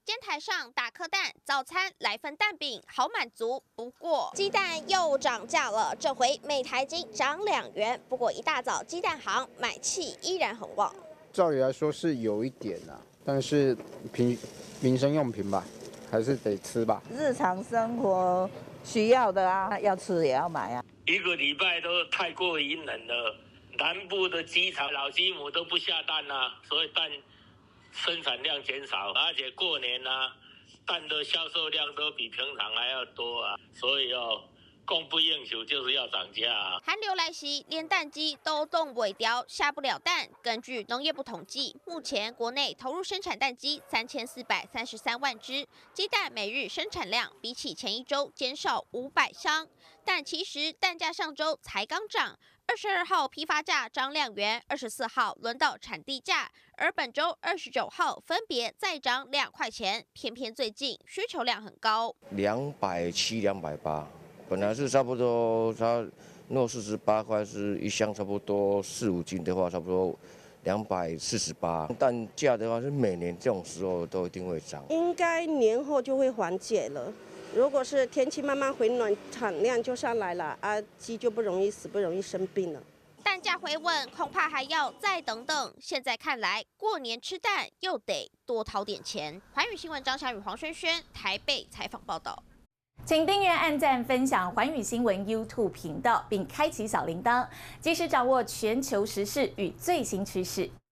煎台上打颗蛋，早餐来份蛋饼，好满足。不过鸡蛋又涨价了，这回每台斤涨2元。不过一大早鸡蛋行买气依然很旺。 照理来说是有一点啦，但是民生用品吧，还是得吃吧。 日常生活需要的啊，要吃也要买啊。 1个礼拜都太过于冷了，南部的鸡场老鸡母都不下蛋啦，所以蛋生产量减少，而且过年啊，蛋的销售量都比平常还要多啊，所以供不应求，就是要涨价啊。 寒流来袭，连蛋鸡都冻尾雕，下不了蛋。根据农业部统计，目前国内投入生产蛋鸡3433万只，鸡蛋每日生产量比起前一周减少500箱。但其实蛋价上周才刚涨。22号批发价涨2元，24号轮到产地价，而本周29号分别再涨2块钱。偏偏最近需求量很高 ，270、280，本来是差不多，它若48块是一箱，差不多4、5斤的话，差不多248。蛋价的话是每年这种时候都一定会涨， 应该年后就会缓解了。如果是天气慢慢回暖，产量就上来了啊，鸡就不容易死，不容易生病了。 蛋价回稳，恐怕还要再等等。现在看来，过年吃蛋又得多掏点钱。环宇新闻张翔宇、黄轩轩台北采访报道。 请订阅、按赞、分享环宇新闻 YouTube 频道，并开启小铃铛，及时掌握全球时事与最新趋势。